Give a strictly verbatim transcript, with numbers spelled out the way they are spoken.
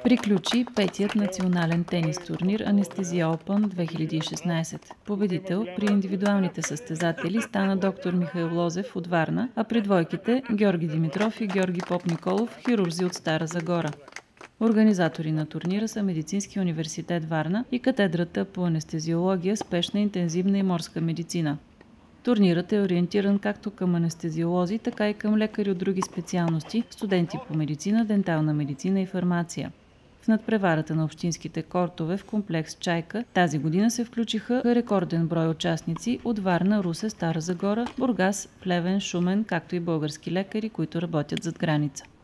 Приключи петият национален тенис турнир Анестезия Опън две хиляди и шестнадесет. Победител при индивидуалните състезатели стана доктор Михаил Лозев от Варна, а при двойките Георги Димитров и Георги Попниколов, хирурзи от Стара Загора. Организатори на турнира са Медицинския университет Варна и катедрата по анестезиология, спешна, интензивна и морска медицина. Турнирът е ориентиран както към анестезиолози, така и към лекари от други специалности, студенти по медицина, дентална медицина и фармация. В надпреварата на общинските кортове в комплекс Чайка тази година се включиха рекорден брой участници от Варна, Русе, Стара Загора, Бургас, Плевен, Шумен, както и български лекари, които работят зад граница.